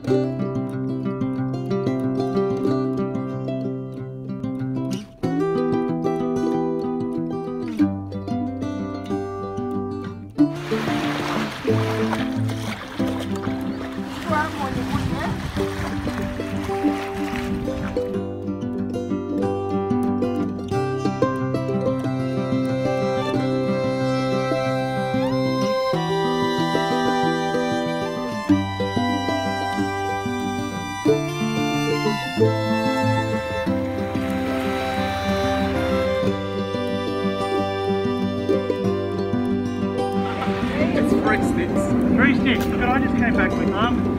It's 3 sticks. 3 sticks. Look, I just came back with